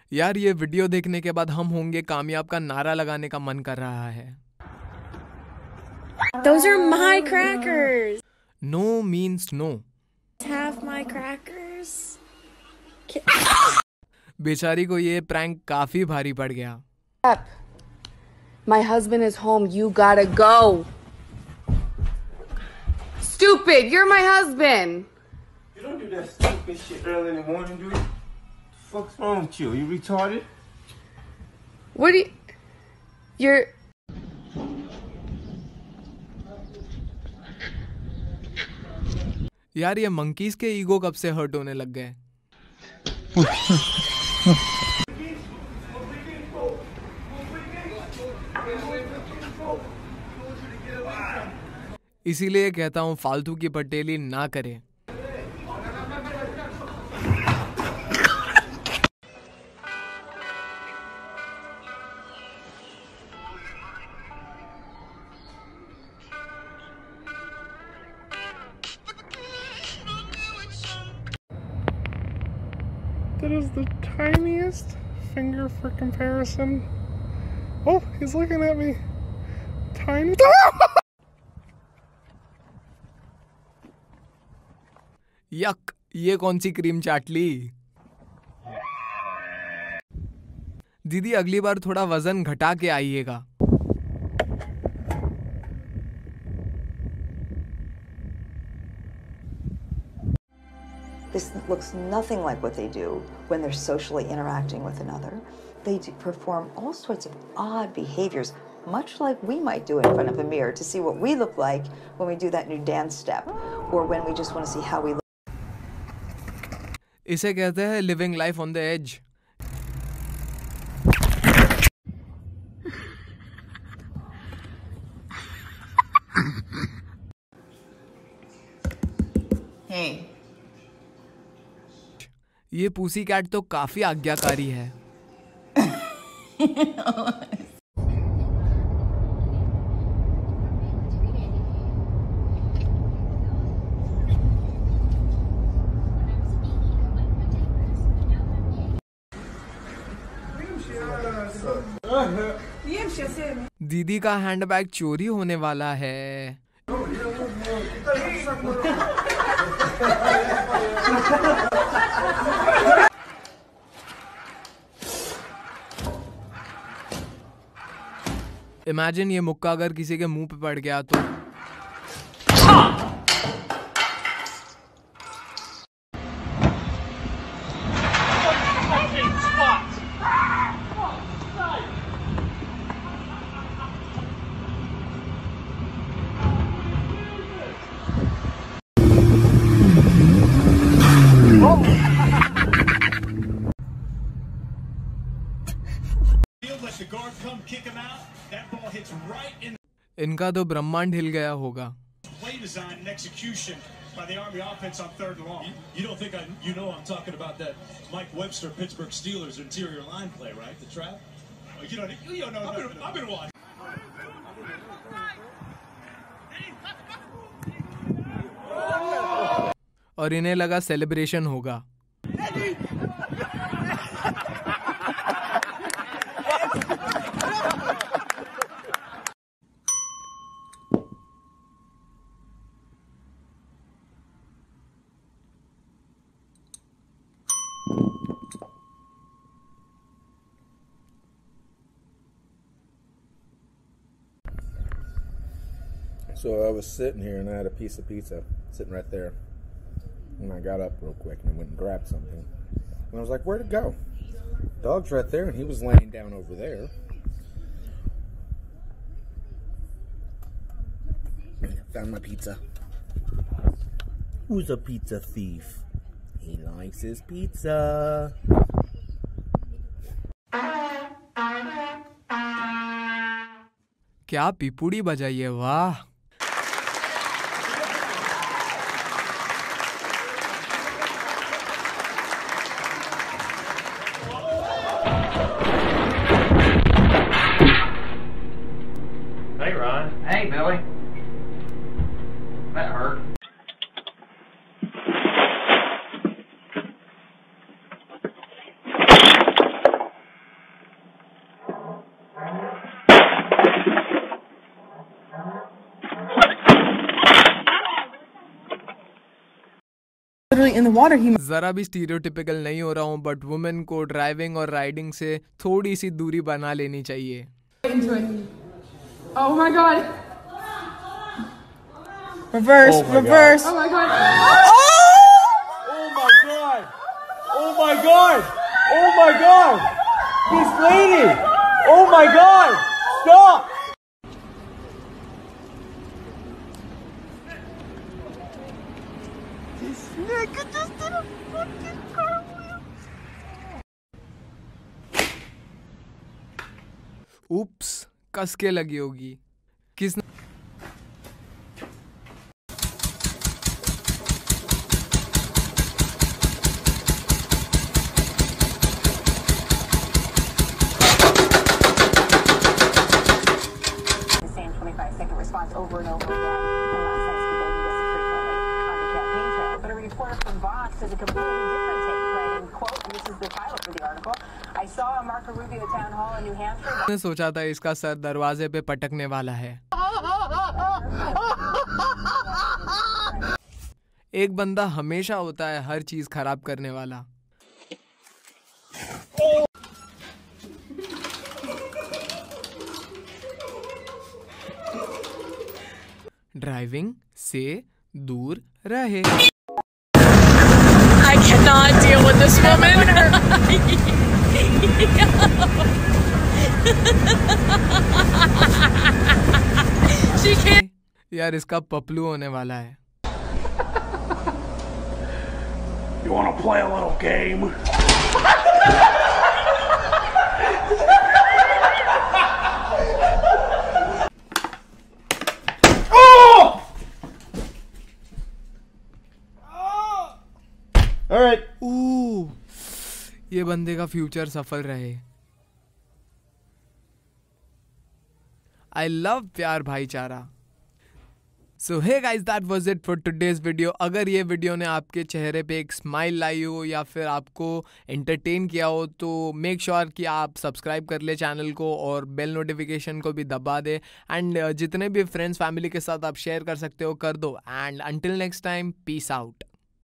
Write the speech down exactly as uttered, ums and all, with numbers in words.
यार ये वीडियो देखने के बाद हम होंगे कामयाब का नारा लगाने का मन कर रहा है। Those are my crackers. No means no. Have my crackers. बेचारी को ये प्रैंक काफी भारी पड़ गया। My husband is home. You gotta go. Stupid! You're my husband. You don't do that stupid shit early in the morning, do you? What the fuck's wrong with you? You retarded? What do you... You're... यार ये monkeys के ego कब से hurt होने लग गए। इसीलिए कहता हूं फालतू की पटेली ना करें। That is the tiniest finger for comparison. Oh, he's looking at me. Tiny. यक, ये कौन सी क्रीम चाट ली। दीदी अगली बार थोड़ा वजन घटा के आइएगा। This looks nothing like what they do when they're socially interacting with another. They do perform all sorts of odd behaviors, much like we might do in front of a mirror to see what we look like when we do that new dance step, or when we just want to see how we look. इसे कहते हैं living life on the edge. Hey. ये पूसी cat तो काफी आज्ञाकारी है। दीदी का हैंडबैग चोरी होने वाला है। इमेजिन ये मुक्का अगर किसी के मुंह पे पड़ गया तो। इनका तो ब्रह्मांड हिल गया होगा। Play design and execution by the Army offense on third and long. You, you don't think I, you know I'm talking about that Mike Webster Pittsburgh Steelers interior line play, right? The trap? Oh, you don't, you don't know. I've been, I've been watching. और इन्हें लगा celebration होगा। So I was sitting here and I had a piece of pizza sitting right there. And I got up real quick and I went and grabbed something. And I was like, where'd it go? Dog's right there and he was laying down over there. Found my pizza. Who's a pizza thief? He likes his pizza. क्या पिपुड़ी बजाई है, वाह। Hey, Ron. Hey, Billy. That hurt. literally in the water. He जरा भी stereotypical नहीं हो रहा हूँ, बट वुमेन को ड्राइविंग और राइडिंग से थोड़ी सी दूरी बना लेनी चाहिए. into it. Oh my god. Reverse, Oh my reverse. God. Oh my god. Oh my god! Oh my god! Oh my god! This lady! Oh my god! Stop! This nigga just did a fucking cartwheel! उप्स, कस के लगी होगी. किसने response over and over again from last night's people who listen frequently on the campaign trail. But a reporter from Vox has a completely different take, writing, quote, and this is the title for the article, I saw a Marco Rubio town hall in New Hampshire. ने सोचा था इसका sir दरवाजे पे पटकने वाला है. एक बंदा हमेशा होता है हर चीज खराब करने वाला. ड्राइविंग से दूर रहे. I cannot deal with this woman. She can't. यार इसका पपलू होने वाला है. You wanna play a little game? All right. Ooh, ये बंदे का फ्यूचर सफल रहे. I love प्यार भाईचारा. So hey guys, that was it for today's video. अगर ये वीडियो ने आपके चेहरे पे एक स्माइल लाई हो या फिर आपको एंटरटेन किया हो तो मेक श्योर sure कि आप सब्सक्राइब कर ले चैनल को और बेल नोटिफिकेशन को भी दबा दे. एंड जितने भी फ्रेंड्स फैमिली के साथ आप शेयर कर सकते हो कर दो. And until next time, peace out.